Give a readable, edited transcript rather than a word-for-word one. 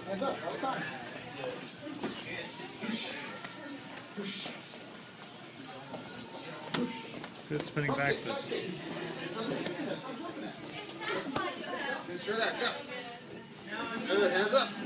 Hands up all the time. Push. Good spinning back fist. Sure that, go. Good, hands up.